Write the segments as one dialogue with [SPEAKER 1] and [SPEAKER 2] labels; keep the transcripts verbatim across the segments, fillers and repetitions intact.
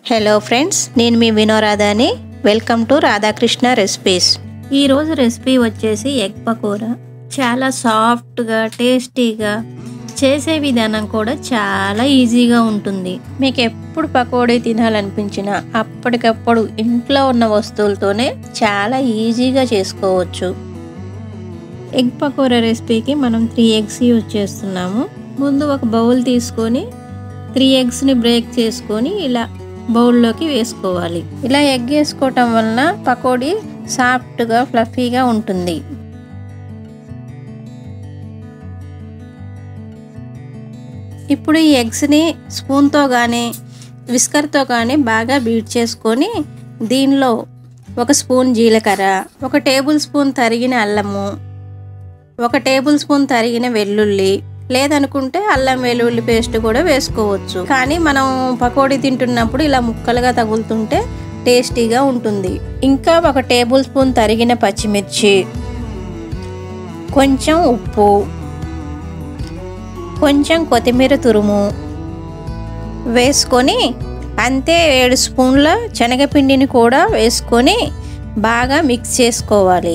[SPEAKER 1] Hello friends, నేను మీ వినోరాధాని. Welcome to Radhakrishna recipes. ఈరోజు రెసిపీ వచ్చేసి ఎగ్ పకోడా. చాలా సాఫ్ట్గా టేస్టీగా, చేసే విధానం కూడా చాలా ఈజీగా ఉంటుంది. మీకు ఎప్పుడు పకోడీ తినాలనిపించినా అప్పటికప్పుడు ఇంట్లో ఉన్న వస్తువులతోనే చాలా ఈజీగా చేసుకోవచ్చు. ఎగ్ పకోడా రెసిపీకి మనం త్రీ ఎగ్స్ యూజ్ చేస్తున్నాము. ముందు ఒక బౌల్ తీసుకొని త్రీ ఎగ్స్ని బ్రేక్ చేసుకొని ఇలా బౌల్లోకి వేసుకోవాలి. ఇలా ఎగ్ వేసుకోవటం వలన పకోడీ సాఫ్ట్గా ఫ్లఫీగా ఉంటుంది. ఇప్పుడు ఈ ఎగ్స్ని స్పూన్తో కానీ విస్కర్తో కానీ బాగా బీట్ చేసుకొని దీనిలో ఒక స్పూన్ జీలకర్ర, ఒక టేబుల్ స్పూన్ తరిగిన అల్లము, ఒక టేబుల్ స్పూన్ తరిగిన వెల్లుల్లి, లేదనుకుంటే అల్లం వెల్లుల్లి పేస్ట్ కూడా వేసుకోవచ్చు. కానీ మనం పకోడీ తింటున్నప్పుడు ఇలా ముక్కలుగా తగులుతుంటే టేస్టీగా ఉంటుంది. ఇంకా ఒక టేబుల్ స్పూన్ తరిగిన పచ్చిమిర్చి, కొంచెం ఉప్పు, కొంచెం కొత్తిమీర తురుము వేసుకొని, అంతే ఏడు స్పూన్ల శనగపిండిని కూడా వేసుకొని బాగా మిక్స్ చేసుకోవాలి.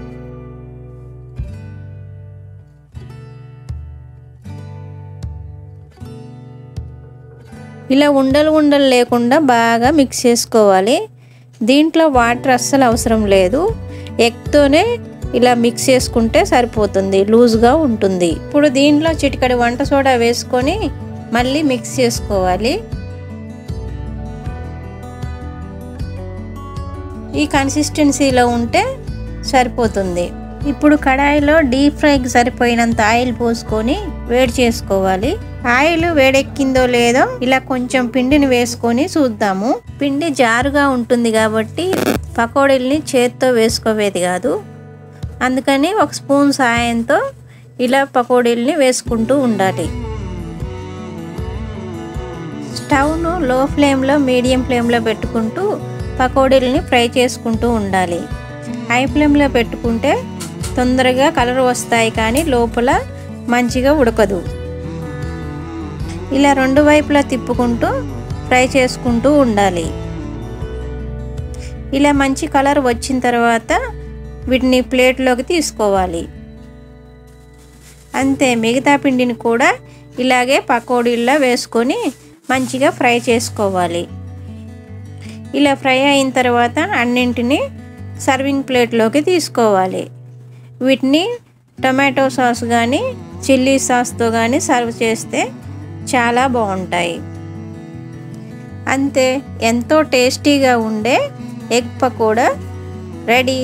[SPEAKER 1] ఇలా ఉండలు ఉండలు లేకుండా బాగా మిక్స్ చేసుకోవాలి. దీంట్లో వాటర్ అస్సలు అవసరం లేదు. ఎగ్తోనే ఇలా మిక్స్ చేసుకుంటే సరిపోతుంది, లూజ్గా ఉంటుంది. ఇప్పుడు దీంట్లో చిటికెడు వంట సోడా వేసుకొని మళ్ళీ మిక్స్ చేసుకోవాలి. ఈ కన్సిస్టెన్సీలో ఉంటే సరిపోతుంది. ఇప్పుడు కడాయిలో డీప్ ఫ్రైకి సరిపోయినంత ఆయిల్ పోసుకొని వేడి చేసుకోవాలి. ఆయిల్ వేడెక్కిందో లేదో ఇలా కొంచెం పిండిని వేసుకొని చూద్దాము. పిండి జారుగా ఉంటుంది కాబట్టి పకోడీల్ని చేత్తో వేసుకోవేది కాదు. అందుకని ఒక స్పూన్ సాయంతో ఇలా పకోడీల్ని వేసుకుంటూ ఉండాలి. స్టవ్ను లో ఫ్లేమ్లో మీడియం ఫ్లేమ్లో పెట్టుకుంటూ పకోడీల్ని ఫ్రై చేసుకుంటూ ఉండాలి. హై ఫ్లేమ్లో పెట్టుకుంటే తొందరగా కలర్ వస్తాయి, కానీ లోపల మంచిగా ఉడకదు. ఇలా రెండు వైపులా తిప్పుకుంటూ ఫ్రై చేసుకుంటూ ఉండాలి. ఇలా మంచి కలర్ వచ్చిన తర్వాత వీటిని ప్లేట్లోకి తీసుకోవాలి. అంతే, మిగతా పిండిని కూడా ఇలాగే పకోడీల్లో వేసుకొని మంచిగా ఫ్రై చేసుకోవాలి. ఇలా ఫ్రై అయిన తర్వాత అన్నింటినీ సర్వింగ్ ప్లేట్లోకి తీసుకోవాలి. వీటిని టొమాటో సాస్ కానీ చిల్లీ సాస్తో కానీ సర్వ్ చేస్తే చాలా బాగుంటాయి. అంతే, ఎంతో టేస్టీగా ఉండే ఎగ్ పకోడా రెడీ.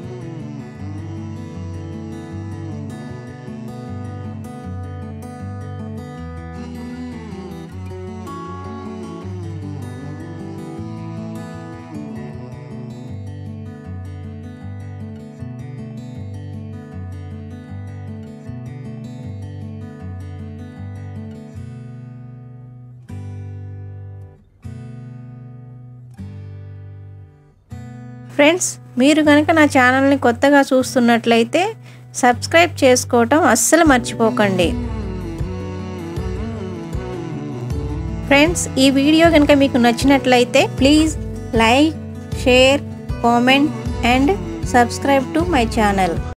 [SPEAKER 1] ఫ్రెండ్స్, మీరు కనుక నా ఛానల్ని కొత్తగా చూస్తున్నట్లయితే సబ్స్క్రైబ్ చేసుకోవటం అస్సలు మర్చిపోకండి. ఫ్రెండ్స్, ఈ వీడియో కనుక మీకు నచ్చినట్లయితే please like, share, comment and subscribe to my channel.